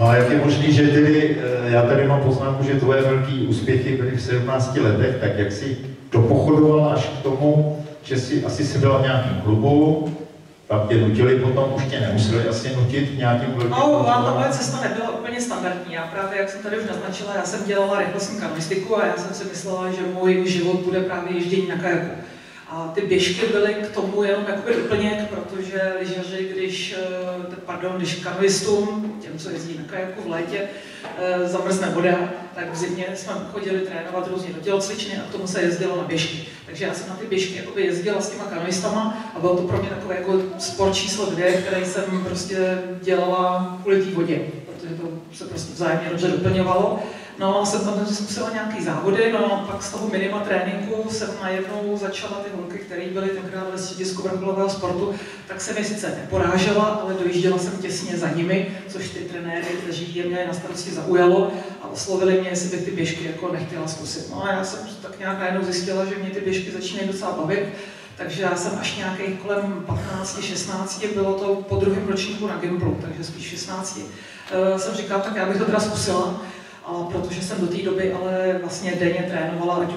A jak je možný, že tedy, já tady mám poznámku, že tvoje velký úspěchy byly v 17 letech, tak jak jsi dopochodovala až k tomu, že jsi asi byla v nějakém klubu, pak tě nutili potom, už tě nemuseli asi nutit v nějakým velkým klubu? Ta moje cesta nebyla úplně standardní. Já právě, jak jsem tady už naznačila, já jsem dělala rychlostní kanoistiku a já jsem si myslela, že můj život bude právě ježdění na kajaku. A ty běžky byly k tomu jenom jakoby doplněk, protože lyžaři, když kanoistům, těm, co jezdí na kajaku v létě, zamrzne voda, tak v zimě jsme chodili trénovat různě do tělocvičny a k tomu se jezdilo na běžky. Takže já jsem na ty běžky jakoby jezdila s těma kanoistama a byl to pro mě takový jako sport číslo 2, který jsem prostě dělala kvůli té vodě, protože to se prostě vzájemně dobře doplňovalo. No a jsem tam zkusila nějaký závody, no a pak z toho minima tréninku jsem najednou začala ty holky, které byly tenkrát ve středisku vrcholového sportu, tak se mi sice neporážela, ale dojížděla jsem těsně za nimi, což ty trenéry, kteří je měli na starosti, zaujalo a oslovili mě, jestli bych ty běžky jako nechtěla zkusit. No a já jsem tak nějak najednou zjistila, že mě ty běžky začínají docela bavit, takže já jsem až nějakých kolem 15-16, bylo to po druhém ročníku na Gimplu, takže spíš 16, jsem říkala, tak já bych to teda zkusila. A protože jsem do té doby ale vlastně denně trénovala, ať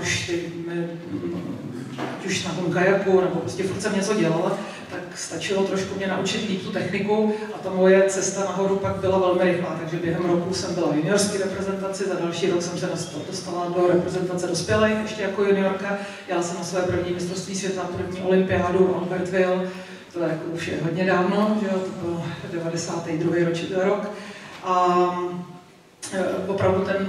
už na tom kajaku, nebo prostě furt jsem něco dělala, tak stačilo trošku mě naučit líp tu techniku a ta moje cesta nahoru pak byla velmi rychlá, takže během roku jsem byla v juniorské reprezentaci, za další rok jsem se dostala do reprezentace dospělých, ještě jako juniorka, jela jsem na své první mistrovství světa, první olympiádu Albertville, to je jako už je hodně dávno, že jo, to byl 92. rok. A opravdu ta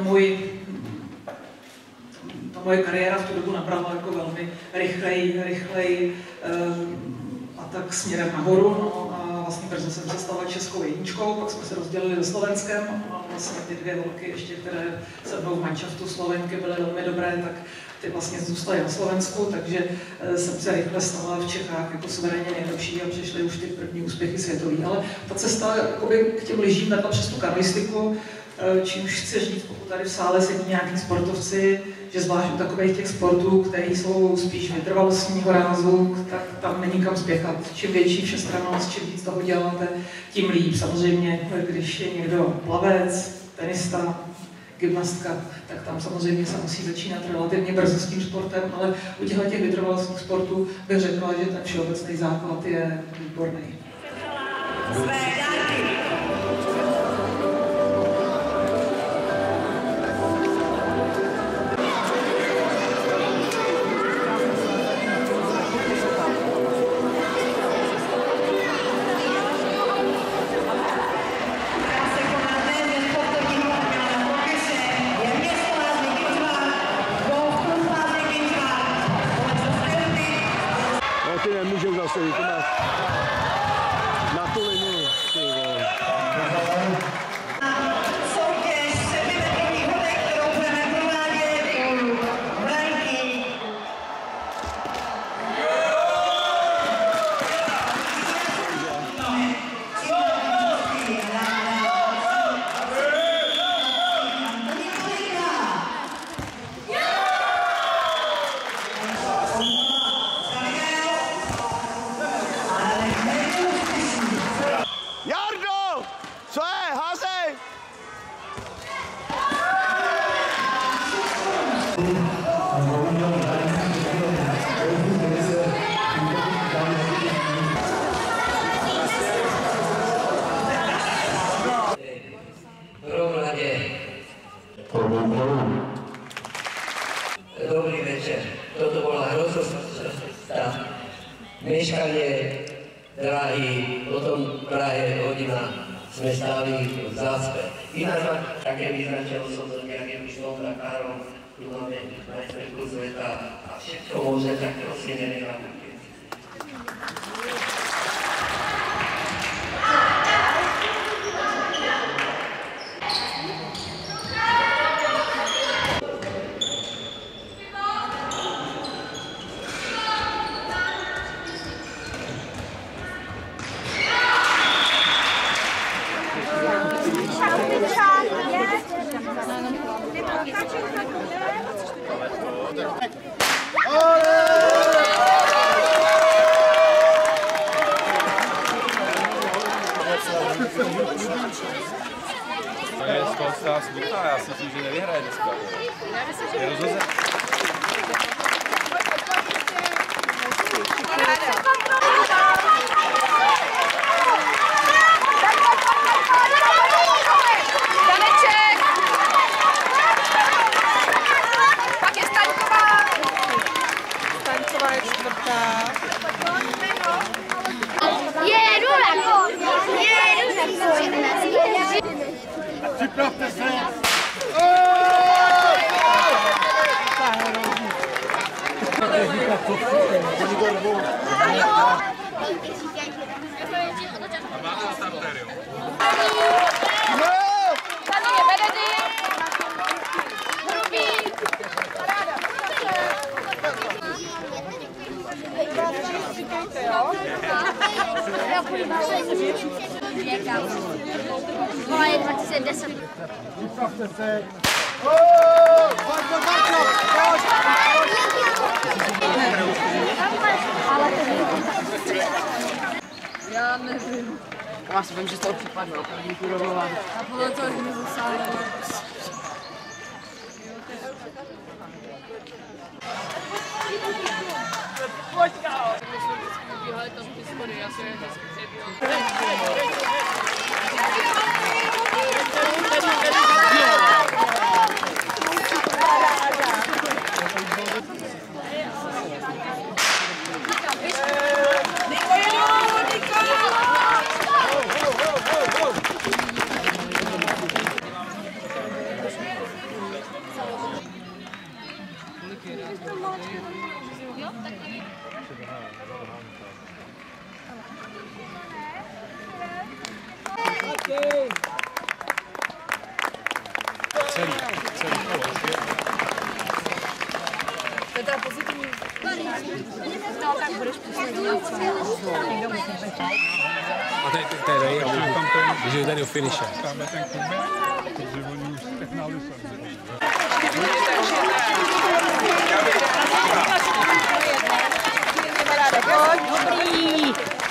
moje kariéra v tu dobu nabrala jako velmi rychlej a tak směrem nahoru. No, a vlastně brzo jsem se stala českou jedničkou, pak jsme se rozdělili do Slovenskem a vlastně ty dvě holky, ještě, které se mnou v manšaftu Slovenky byly velmi dobré, tak ty vlastně zůstaly na Slovensku, takže jsem se rychle stala v Čechách jako suverénně nejlepší a přišly už ty první úspěchy světový. Ale ta cesta k těm lyžím vedla přes tu kanoistiku, čímž chci říct, pokud tady v sále sedí nějaký sportovci, že zvlášť u takových těch sportů, které jsou spíš vytrvalostního rázu, tak tam není kam spěchat. Čím větší všestrannost, čím víc toho děláte, tím líp. Samozřejmě, když je někdo plavec, tenista, gymnastka, tak tam samozřejmě se musí začínat relativně brzo s tím sportem, ale u těch vytrvalostních sportů bych řekla, že ten všeobecný základ je výborný. Ty nemůžeš zase, to máš na tu linii, ty vole. Soutěž 7metrových hodek, kterou budeme provádět u branky. Jardo! Co je? Házej! Dobrý večer. Toto bola hrozná meškanie, drahý, potom Prahe hodina sme stáli v zácpe. Ináč ma také vyznačilo som to nejakým Štom Dakarom, tu máme majsterku sveta a všetko môže tak proste nenechám. Ole! Připravte se! Moje 2010. Připravte se! Já nevím. Já si vím, že to připadlo. A podle toho mi zasáhlo. Počkej! Bíhali tam ty schody, já si je hezky přebíhal. To je teda pozitivní. No, tak budeš poslední. A tady, takže tady u finiše. Máme ten kubek, protože oni už technali sami. Dobrý.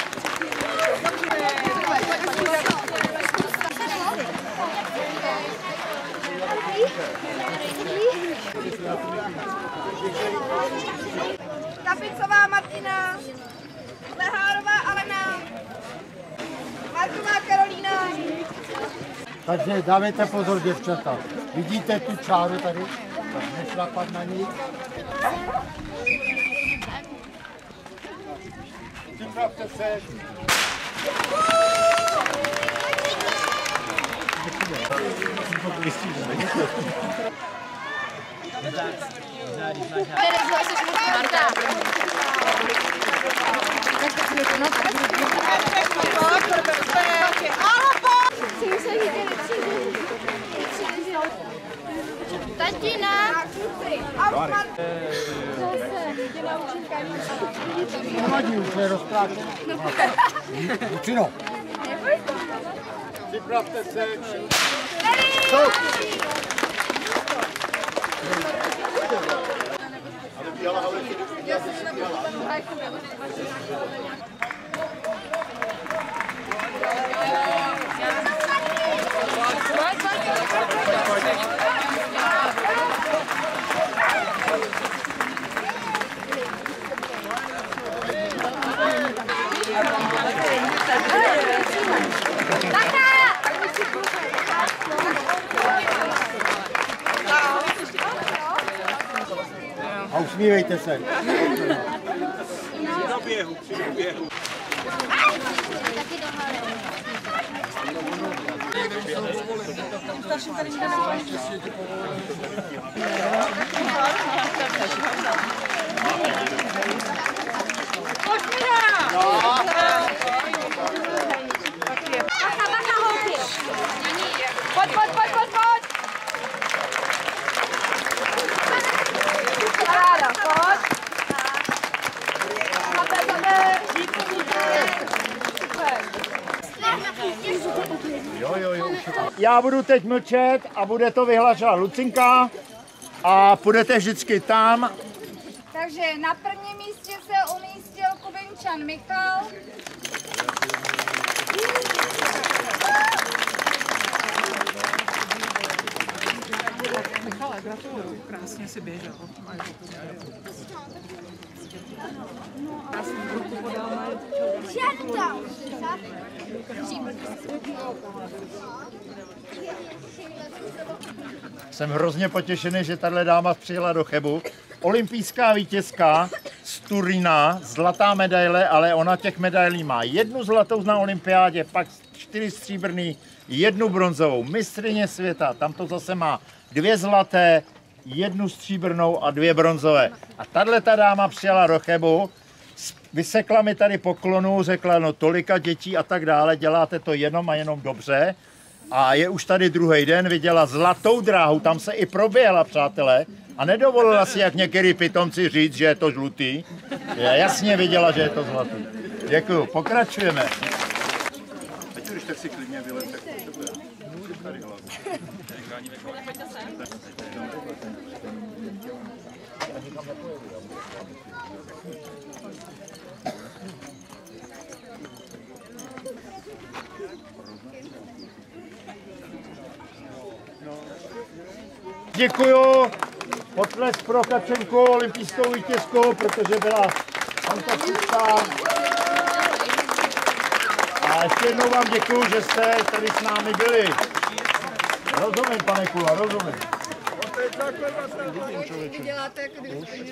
Kapicová Martina, Lehárová Alena, Marková Karolína. Takže dávejte pozor, děvčata. Vidíte tu čáru tady? Nešlapat na ní. Připravte se. Tatina! Nevadí, už je rozprášený. Učino. Připravte se. A usmívejte se. Při doběhu, při doběhu. Já budu teď mlčet a bude to vyhlašovat Lucinka a půjdete vždycky tam. Takže na prvním místě se umístil Kubinčan Michal. Michale, gratuluju, krásně si běžel. Jsem hrozně potěšený, že tahle dáma přijela do Chebu. Olympijská vítězka z Turína, zlatá medaile, ale ona těch medailí má 1 zlatou na olympiádě, pak 4 stříbrný, 1 bronzovou. Mistryně světa, tam to zase má 2 zlaté, 1 stříbrnou a 2 bronzové. A tato dáma přijela do Chebu, vysekla mi tady poklonu, řekla, no tolika dětí a tak dále, děláte to jenom a jenom dobře. A je už tady druhý den, viděla zlatou dráhu, tam se i proběhla, přátelé, a nedovolila si, jak některý pitomci, říct, že je to žlutý. Jasně viděla, že je to zlatý. Děkuju, pokračujeme. Teď už tak si klidně vylez, tak to bude. Tady hlavu. Děkuju. Potlesk pro Kačenku, olympijskou vítězku, protože byla fantastická. A ještě jednou vám děkuju, že jste tady s námi byli. Rozumím, pane Kula, rozumím. Vy děláte jako kdyby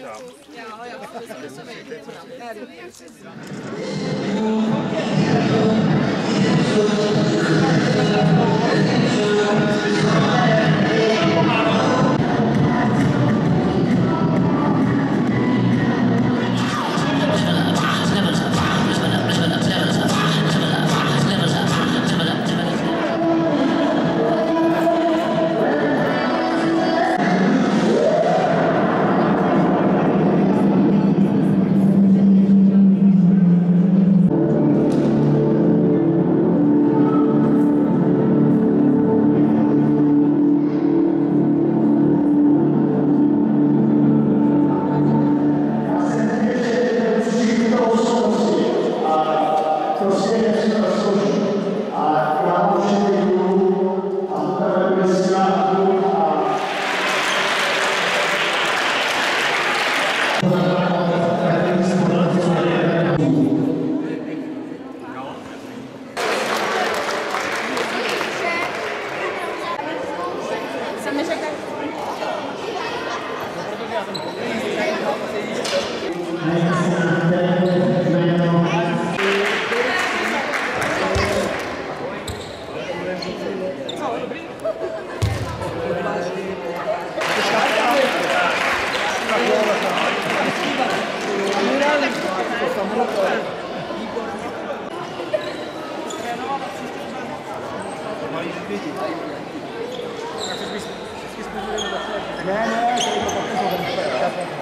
Ne,